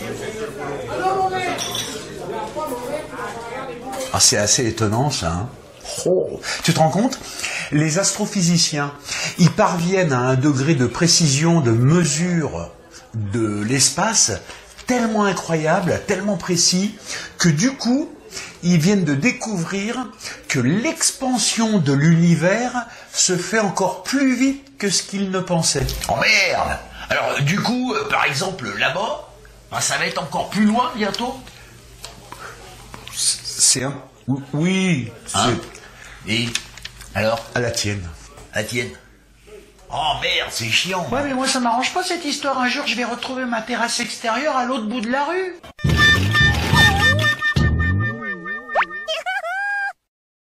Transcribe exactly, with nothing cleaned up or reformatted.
Ah, c'est assez étonnant, ça. Hein. Oh. Tu te rends compte? Les astrophysiciens, ils parviennent à un degré de précision, de mesure de l'espace tellement incroyable, tellement précis, que du coup, ils viennent de découvrir que l'expansion de l'univers se fait encore plus vite que ce qu'ils ne pensaient. Oh merde! Alors, du coup, euh, par exemple, là-bas, ben, ça va être encore plus loin bientôt? C'est un... Oui, Hein? Et alors? À la tienne. À la tienne. Oh merde, c'est chiant. Ouais, mais moi ça m'arrange pas cette histoire. Un jour je vais retrouver ma terrasse extérieure à l'autre bout de la rue.